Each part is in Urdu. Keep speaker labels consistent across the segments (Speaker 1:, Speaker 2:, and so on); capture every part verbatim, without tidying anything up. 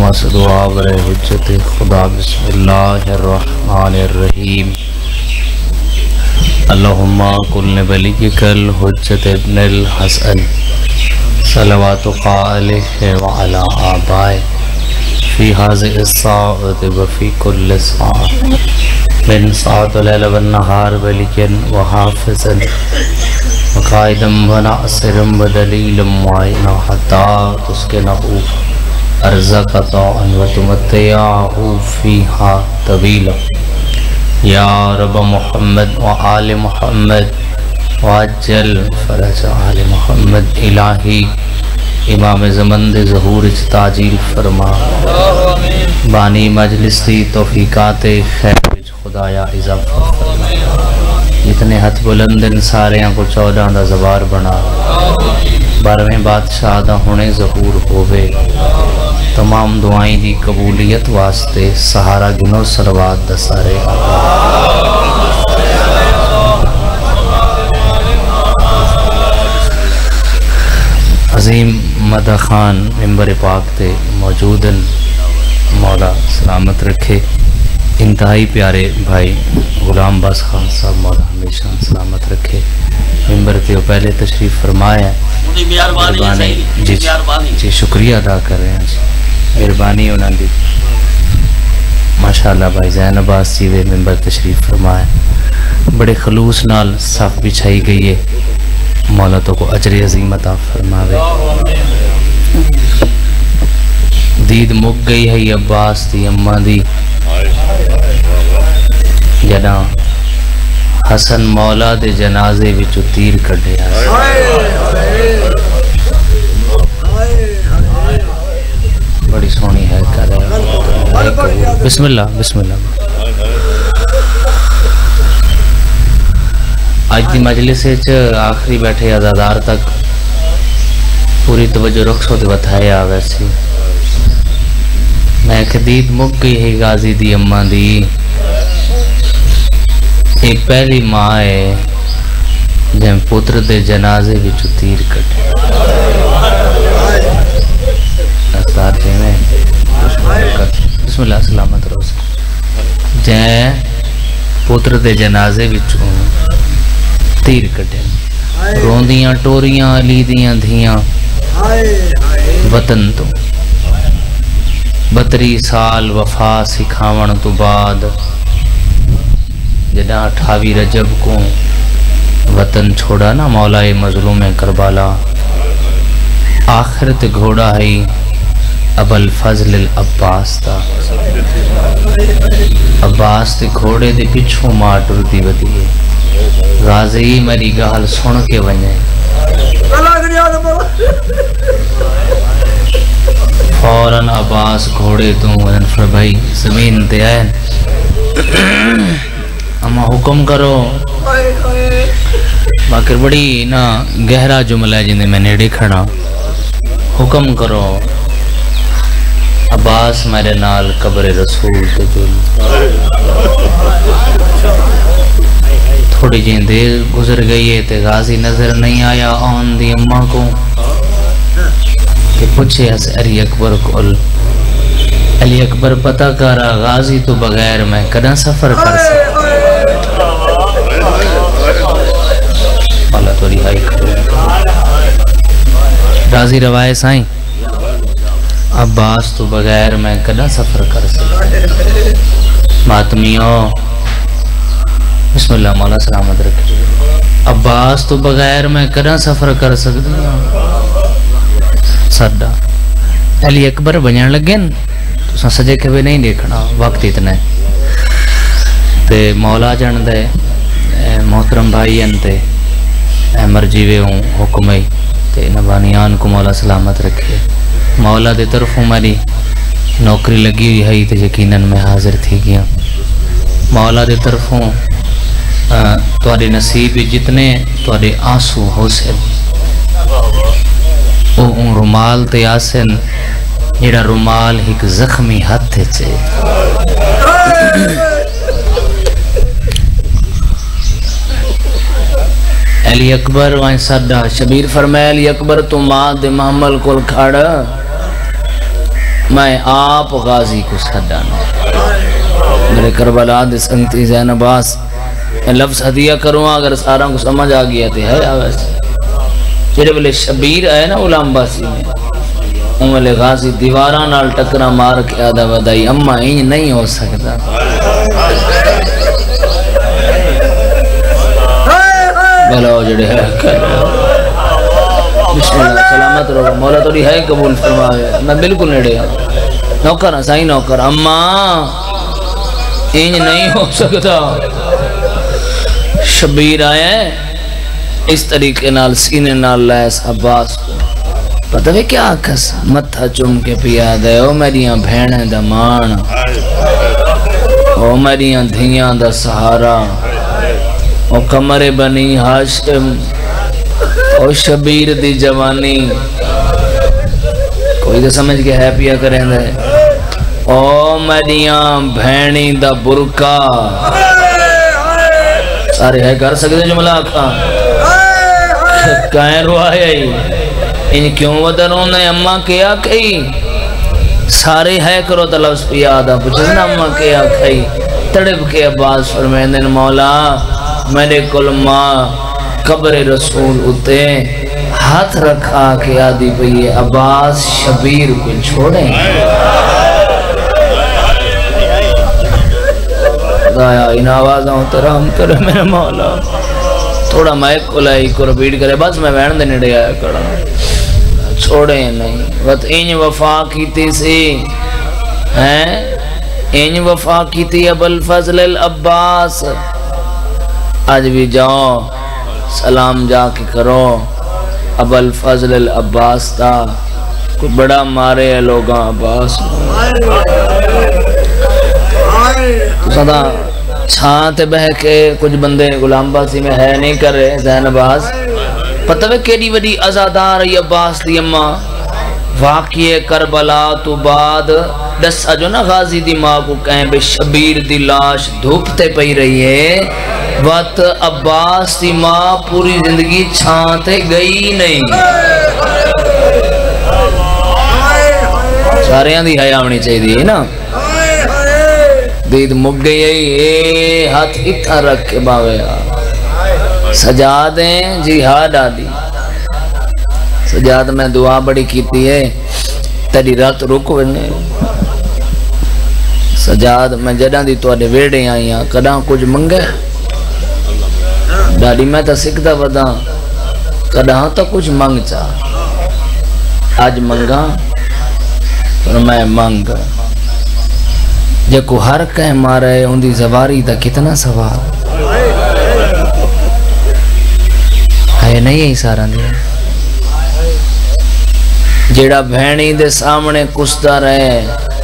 Speaker 1: نماز دعا برے حجت خدا بسم اللہ الرحمن الرحیم اللہم کل ولیک الحجت ابن الحسن صلواتک علیہ وعلا آبائے فی حاضر الساعت وفی کل ساعت من ساعت اللیل والنہار ولیکن وحافظا وقائدم وناصرم ودلیلم وعینا حتی تسکنہو ارزق طاعا وتمتعہ فیہا طویلا یا رب محمد وآل محمد وعجل فرج آل محمد الہی امام زمن دے ظہور اچ تاجیل فرما بانی مجلس دی توفیقات خیر اچ خدایا اضافہ فرما جتنے ہتھ بلندن ساریاں کو چودہ دا زبار بنا بارہویں بادشاہ دا ہونے ظہور ہوئے تمام دعائیں دی قبولیت واسطے سہارا گنو سروات دا سارے عظیم مدہ خان ممبر پاک تے موجودن مولا سلامت رکھے انتہائی پیارے بھائی غلام باز خان صاحب مولا ہمیشہ سلامت رکھے ممبر تے وہ پہلے تشریف فرمایا ہے مہربانی جی جی شکریہ ادا کر رہے ہیں مہربانی انہوں نے ماشاءاللہ بھائی زین عباس جیوے ممبر تشریف فرمایا بڑے خلوص نال صف بچھائی گئی ہے مولا تو کو اجر عظیم عطا فرماوے دید مک گئی ہے عباس دی اماں دی جنا حسن مولا دے جنازے وچو تیر کڈے بڑی سونی ہے کر رہے بسم اللہ بسم اللہ آج دی مجلس آخری بیٹھے ازادار تک پوری توجہ رخ سو دے بتایا ویسی میں خدید مک گئی ہے غازی دی اماں دی ایک پہلی ماں ہے جن پتر دے جنازے وچ تیر کٹے استار جی میں بسم اللہ سلامت روز جن پتر دے جنازے وچ تیر کٹے روندیاں ٹوریاں علی دیاں دھیاں وطن تو بتری سال وفا سکھاون تو بعد جنا اٹھاوی رجب کو وطن چھوڑا نا مولا مظلوم کربلا آخرت گھوڑا ہے ابو الفضل العباس تا عباس تے گھوڑے دے پچھوں ماں ٹردی ودی ہے غازی میری گال سن کے ونجے فوراً عباس گھوڑے تو انفر بھائی زمین تے آئے اما حکم کرو باکر بڑی نا گہرا جملہ ہے جنہیں میں نیڑے کھڑا حکم کرو عباس میرے نال قبر رسول تے جل تھوڑی جین دیر گزر گئی ہے تے غازی نظر نہیں آیا آن دی اماں کو کہ پوچھے اس علی اکبر کو علی اکبر پتہ کرا غازی تو بغیر میں کدھا سفر کر سکتا اللہ تو رہائی کرو راضی روایت سائیں عباس تو بغیر میں کدھا سفر کر سکتا ماتمیوں بسم اللہ مولا سلامت رکھے عباس تو بغیر میں کدھا سفر کر سکتا سڈا علی اکبر بنیان لگے تو سجے کے بھی نہیں دیکھنا وقت اتنا ہے تے مولا جان دے محترم بھائی انتے مرجی وے ہوں حکمائی تے نبانیان کو مولا سلامت رکھے مولا دے طرفوں میری نوکری لگی ہوئی ہے تے یقیناً میں حاضر تھی گیا مولا دے طرفوں تواڈے نصیب جتنے تواڈے آنسو حسن او رومال تے آسن جڑا رومال ایک زخمی ہاتھ چے علی اکبر وائن ساڈا شبیر فرمائے علی اکبر تو ماں دے محمل کول کھڑا میں آپ غازی کو سڈانا میرے کربلا دے سنگتی زین عباس میں لفظ ہدیہ کروں اگر سارا کو سمجھ آ گیا تو ہے آویس جڑے بلے شبیر آئے نا غلام باسی میں ان والے غازی دیواران نال ٹکرا مار کے آدھا ودائی اما انج نہیں ہو سکتا بھلا جڑے ہے کر بسم اللہ سلامت رہو مولا توڑی ہے قبول فرمائے میں بالکل نیڑے ہوں نوکر ہاں سائی نوکر اماں انج نہیں ہو سکتا شبیر آئے اس طریقے نال سینے نال لیس عباس کو پتہ ہے کیا کس متھا چم کے پیا دے او میریاں بھیڑیں دا مان او میریاں دھیاں دا سہارا او کمر بنی ہاشم او شبیر دی جوانی کوئی تو سمجھ کے ہے پیا کریں دے او میریاں بھینی دا برکا سارے ہے کر سکتے جملہ آکھا کہیں روائے ہی ان کیوں ودرون نے اممہ کیا کئی سارے ہے کرو تا لفظ پی آدھا پچھنا اممہ کیا کئی تڑپ کے عباس فرمیندن مولا میرے کل ماں قبر رسول اتے ہاتھ رکھا کہ آدھی پئی عباس شبیر کو چھوڑیں خدایا ان آوازوں ترہم کرے میرے مولا تھوڑا مائک کو لائی کو رپیٹ کرے بس میں وین دینے ڈے آیا کڑا چھوڑیں نہیں وقت انج وفا کیتی سی ہیں انج وفا کیتی ابو الفضل العباس آج بھی جاؤ سلام جا کے کرو ابو الفضل العباس تا کوئی بڑا مارے ہے لوگاں عباس تو صدا چھانتے بہ کے کچھ بندے غلام باسی میں ہے نہیں کر رہے زین عباس پتہ ہے کیڑی وڈی ازادار ای عباس دی اماں واقعی کربلا تو بعد دس اجو نا غازی دی ماں کو کہیں بے شبیر دی لاش دھوپتے پئی رہی ہے وقت عباس دی ماں پوری زندگی چھانتے گئی نہیں سارے ہاں دی حیاء ہونی چاہیے دی نا دید مک گئی اے ہاتھ اتھا رکھ کے باوے سجادیں جہاد آدھی سجاد میں دعا بڑی کیتی ہے تیری رات رکو بنے سجاد میں جڑاں دی تو آدھے ویڑے آئی ہیں کداں کچھ منگے ڈاڑی میں تا سکتا ودا کداں تا کچھ منگ چاہ آج منگا اور میں منگ جے کو ہر کہیں مارا ہے ان دی زواری تا کتنا سوال ہے نہیں ہے سارا دیا جیڑا بھینی دے سامنے کستا رہے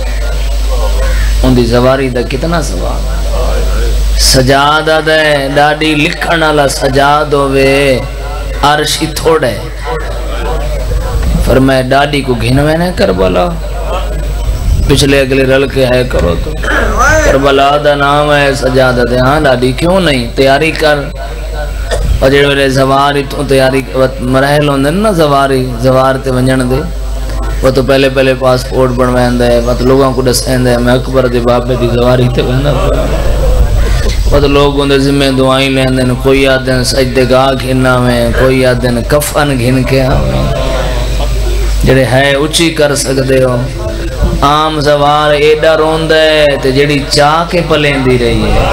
Speaker 1: ان دی زواری دا کتنا سوال سجادہ دے ڈاڑی لکھنا لا سجاد ہوئے عرشی تھوڑے فرمائے ڈاڑی کو گھنوے نے کربلا پچھلے اگلے رل کے ہے کرو تو کربلا دا نام ہے سجادہ دے ہاں ڈاڑی کیوں نہیں تیاری کر اور جڑے میرے زواری تو تیاری مرحل ہوندے نا زواری زوار تے ونجن دے وہ تو پہلے پہلے پاسپورٹ بنوائن دے وہ تو لوگوں کو ڈسین دے میں اکبر دے باپے دی زواری تے بندہ وہ تو لوگ اندھے ذمہ دعائیں لین دیں کوئی آدھن سجدے گاہ گھننا میں کوئی آدھن کفن گھن کے آویں جڑے ہے اچھی کر سکتے ہو عام زوار ایڈا رون دے تے جڑی چاہ کے پلین دی رہی ہے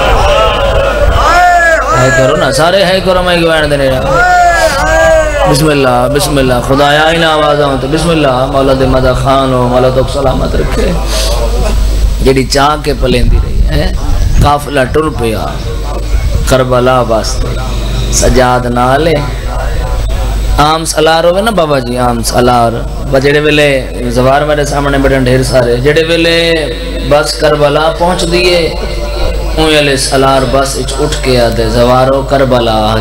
Speaker 1: ہے کرو نا سارے ہے کرو میں گوائن دینے رہا بسم اللہ بسم اللہ خدایا ہی نہ آوازہ ہوں تو بسم اللہ مولا دے مدہ خان ہو مولا تو سلامت رکھے جڑی چاہ کے پلین دی رہی ہے قافلہ ٹر پیا کربلا واسطے سجاد نالے عام سالار ہوئے نا بابا جی عام سالار جڑے ویلے زوار میرے سامنے بڑے ڈھیر سارے جڑے ویلے بس کربلا پہنچ دیئے ان ویلے سالار بس اٹھ کے آدھے زوارو کربلا آ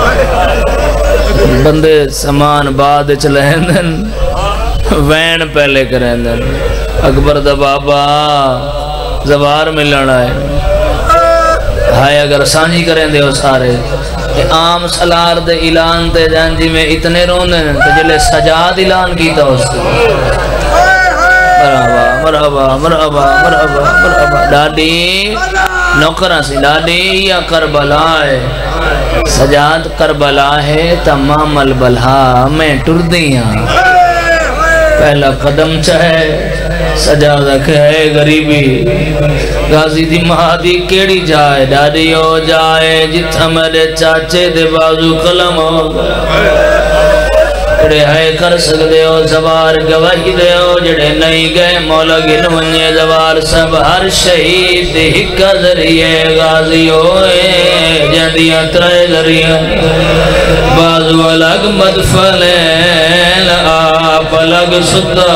Speaker 1: گئی بندے سامان بعد چلہندن وین پہلے کرہندن اکبر دا بابا زوار ملن آئے ہائے اگر سانجی کریں دے ہو سارے کہ عام سالار دے اعلان تے جانجی میں اتنے رونے تو جلے سجاد اعلان کیتا ہو سکتے مرحبا مرحبا مرحبا مرحبا مرحبا ڈاڈی نوکرہ سی ڈاڈی یا کربلا ہے سجاد کربلا ہے تمام البلہا میں ٹردیاں پہلا قدم چاہے سجاد ہے غریبی غازی دی مہادی کیڑی جائے ڈاڈی ہو جائے جتھا میرے چاچے دے بازو قلم ہو جڑے ہائے کر سکتے ہو زوار گواہی دے ہو جڑے نہیں گئے مولا گن ونجے زوار سب ہر شہید ہکا ذریعے غازی ہوئے جندیاں ترائے ذریعے بازو الگ مدفلین آپ الگ ستا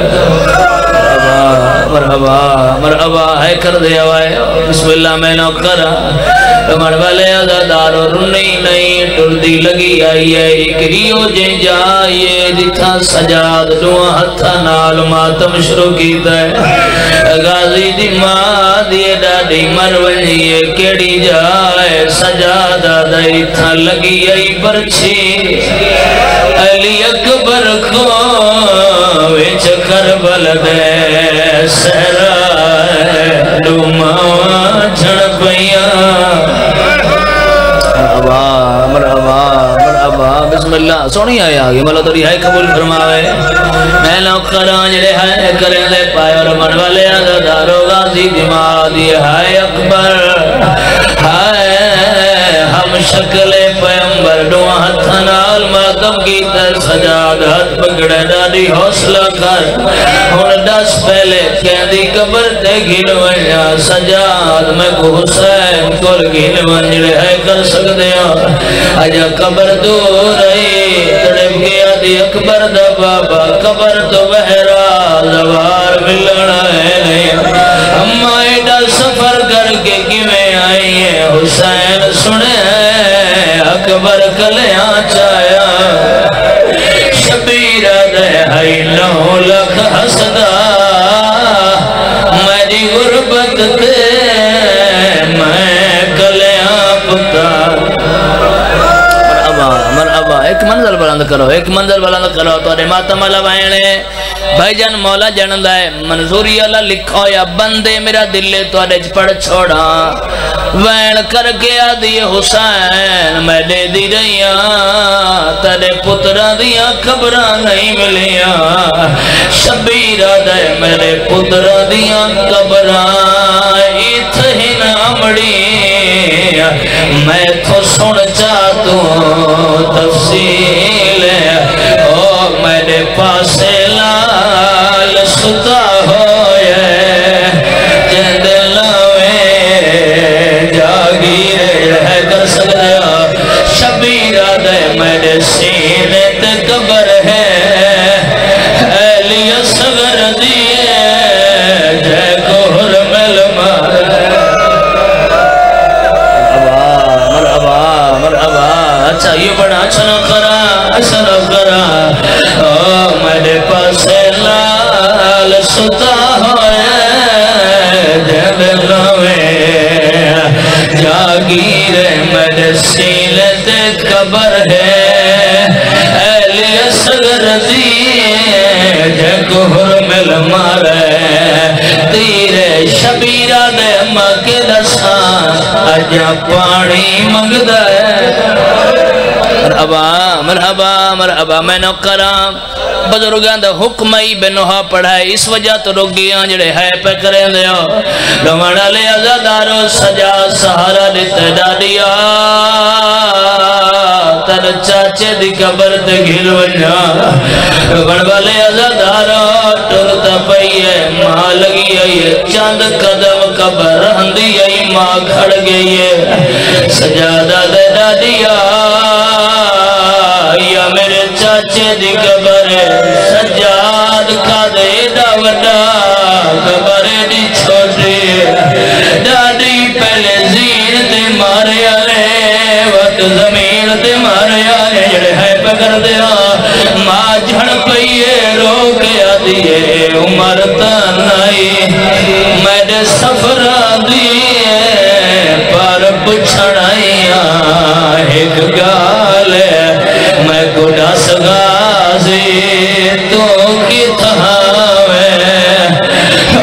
Speaker 1: مرحبا مرحبا ہے کر دے ہوئے بسم اللہ میں نو کرا تمہار والے عزادار اور نہیں نہیں ٹردی لگی آئی ہے اکریو جن جائیے دکھا سجاد دعا ہتھا نال ماتم شروع کیتا ہے غازی دی ماں دیے ڈاڈی مرونیے کیڑی جائے سجاد آدھائی تھا لگی آئی برچی علی اکبر کو ویچ کربل دے سہرائے ڈوما جھڑ پیا مرحبا مرحبا مرحبا بسم اللہ سونی آئے آگے ملو تو رہائی قبول فرماوے میں نوکران جڑے ہائے کریں دے پائے اور من والے عزادارو غازی دماغ دی ہائے اکبر ہائے ہم شکل پیمبر دعا ہتھنال ماتم کی تر سجاد ہاتھ پکڑے ڈاڈی حوصلہ کر ہون دس پہلے کہندی قبر تے گھل ونجا سجاد میں کو حسین کل گھل ونجڑے ہے کر سکتے ہیں آجا قبر دور رہی تڑپ گیا دی اکبر دا بابا قبر تو بہرا زوار ملنا ہے نہیں ہم آئیڈا سفر کر کے کیویں آئی ہیں حسین سنے ہیں اکبر کلیاں چایا شبیر دے ہائی نو لکھ حسدہ میری غربت تے میں کلیاں پتا مرحبا ایک منزل بلند کرو ایک منزل بلند کرو تو دے ماتم اللہ بہنے بھائی جان مولا جنند ہے منظوری اللہ لکھو یا بندے میرا دلے تو دے پڑھ چھوڑا وین کر کے آدھی حسین میں دے دی رہیاں تڑے پترہ دیا خبرہ نہیں ملیاں شبیرہ دے میرے پترہ دیا خبرہ ایتھ ہی نامڑی میں تو سن چاہتوں تفصیل او میرے پاس لال ستا ہوئے جند لاوے جاگیر ہے کر سکتا شبیرہ دے میرے سینے تے قبر ہے ایلی اصغر دیئے جے کوہر مل مار اچھا یہ بڑا اچھا نہ کرا اچھا نہ کرا او میرے پاس لال ستا ہوئے جب لوے جاگیر میرے سیلے تے قبر ہے ایلی اصغر دیئے جے کوہر مل مارے تیرے شبیرہ دے مکہ دسان اجا پانی مگدہ ہے مرحبا مرحبا مرحبا میں نوکرام بزرگاں دا حکمائی بنوہا پڑھائے اس وجہ تو رگیاں جڑے ہے پہ کریں دے ہو رمڑا لے عزادارو سجا سہارا دیتے ڈاڈیا تر چاچے دی قبر تے گھر ونجا رمڑا لے عزادارو ٹرتا پئیے ماں لگی آئیے چاند قدم قبر رہندی آئی ماں کھڑ گئیے سجادہ دے ڈاڈیا یا میرے چاچے دی قبر سجاد کا دے دا وڈا قبر دی چھوٹی ڈاڈی پہلے زین دے مارے آئے وقت زمین دے مارے آئے جڑے ہے پکر دیا ماں جھڑ پئیے رو کے آدھیے عمر تنائی میرے سفر آدھیے پر پچھڑائیاں ایک گال میں گڑا سغازی تو کی تھاوے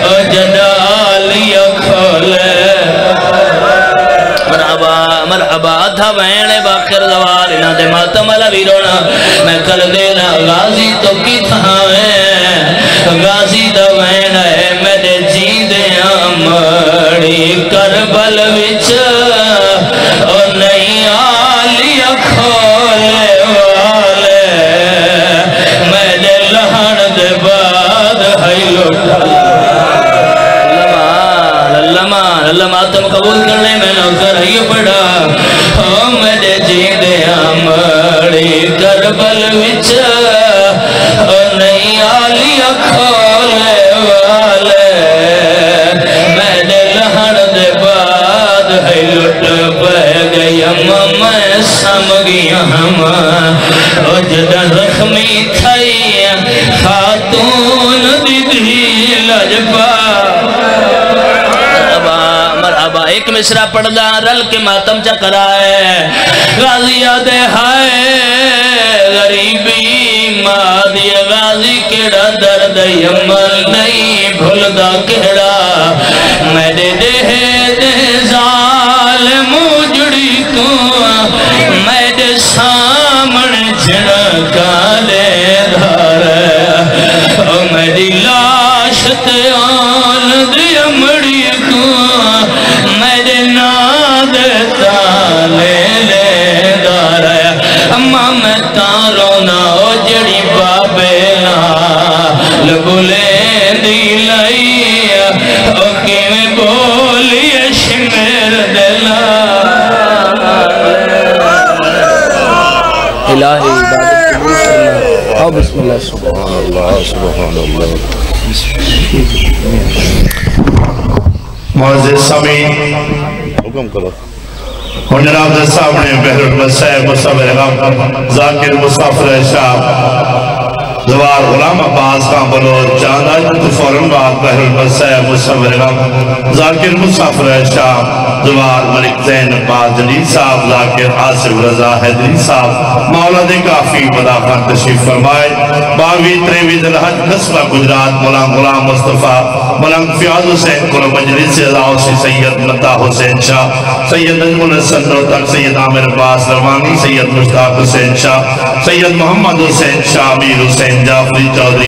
Speaker 1: مرحبا تھا وینے باخر زوال انہاں دے ماتم والا بھی رونا میں کل دینا غازی تو کی تھا ہے غازی دا وین ہے میرے جیندے مڑی کربل وچ اور نہیں آلیا کھولے والے میرے لہن دے بعد ہے لوٹا اللہ ماتم قبول کرنے میں نوکر ہی پڑا میرے جیندے مڑی کربل وچ اور نہیں آلیا کھولے والے میرے لہن دے بعد ہے لٹ پہ گئی ہم میں سم گیا ہم اور جدہ زخمی تھائی خاتون دی دی لجپا مرحبا ایک مصرع پڑھدا رل کے ماتم چکرائے غازی آدھے ہائے غریبی مادی غازی کیڑا درد یمل نہیں بھولدا کیڑا میرے دے دے ظالم اجڑی تو میرے سامن جھڑکا لے دھار میری لاش تے آن دی امڑی تو میرے ناد تالے لے دار اماں میں تارونا او جڑی بابینا لبولے دی لئی او کیویں بولی شمیر دلا الہی عبادت قبول کرنا او بسم اللہ سبحان اللہ سبحان اللہ
Speaker 2: معزز سامعین
Speaker 3: حکم کرو
Speaker 2: اور جناب دے سامنے بحر المسیح مصور غم ذاکر مسافر شاہ زوار غلام عباس خان بلوچ جاندہ جو فوراں بعد بحر المسیح مصور غم ذاکر مسافر شاہ زوار ملک زین عباس جدید صاحب ذاکر آصف رضا حیدری صاحب مولا دے کافی مدافعان تشریف فرمائے باوی تریوی دلحج نسبہ گجرات ملان غلام مصطفیٰ ملان فیاض حسین کل مجلس ازاؤ سے سید مطا حسین شاہ سید نجم الحسن روتک سید عامر عباس روانی سید مشتاق حسین شاہ سید محمد حسین شاہ امیر حسین جعفری چودھری